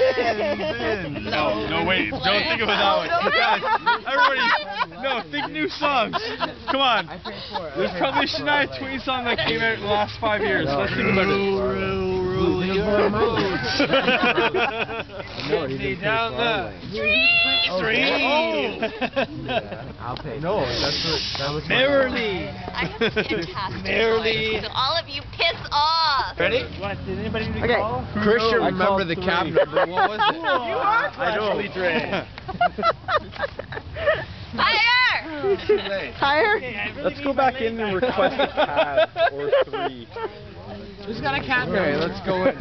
No, wait. Don't think of it that way. Guys, everybody, no, think new songs. Come on. There's probably a Shania Twain song that came out in the last 5 years. Let's think about it. Down the street. I'll pay. No, that was Merrily. I have fantastic Merrily. So all of you piss off. Ready? What? Did anybody need to Okay. call? Christian, remember the cab number. What was it? I know. Higher! Higher? Let's go back in and request a cab or 3. Who's got a cab number? Okay, let's go in.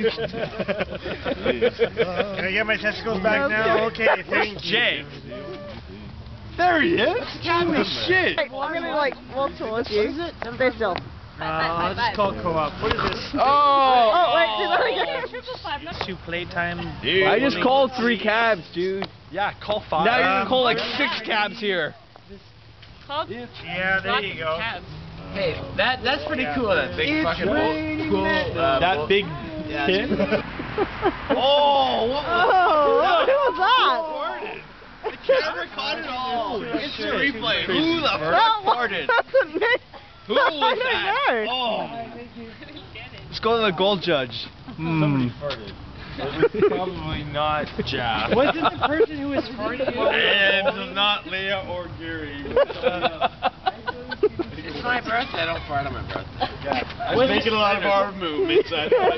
Can I get my testicles back now? Okay, thank you. Jay. There he is. Holy shit. I'm gonna like walk towards you. Stay still. Let's call co-op. What is this? Oh wait, do that again. Two playtime. Dude, I just called 3 cabs, dude. Yeah, call 5. Now you're gonna call like 6 cabs here. Yeah, there you go. Hey, that's pretty cool. That big fucking cool. That big pin. Oh, what was that? The camera caught it all. It's a replay. Who the fuck farted? That's me. Who was that? Oh. Let's go to the gold judge. Somebody farted. It was probably not Jack. Was it the person who was farting? And not Leah or Gary. It's my birthday. I don't fart on my birthday. I was making a lot of our movements. Hey, who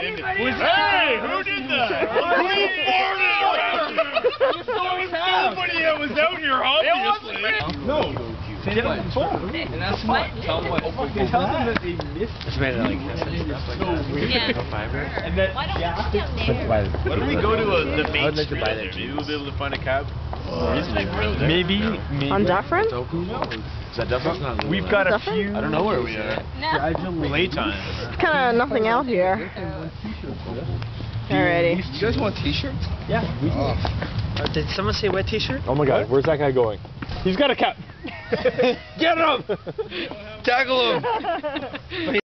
did that? Who farted around here? Nobody that was out here, obviously. No. Get on the phone. And that's what. Tell them what. Tell them that they missed. It's made it like this. Yeah. And that Why don't we just get married? Why don't we go to the main I'd like to buy street that. there? Maybe we'll be able to find a cab. Maybe. On Dufferin? Is that Dufferin? We've got a Dufferin? few. I don't know where we are. No. Late time. It's kind of nothing out here. Alrighty. You guys want t-shirts? Yeah. Did someone say wet t-shirt? Oh my God, where's that guy going? He's got a cap. Get him! Tackle him!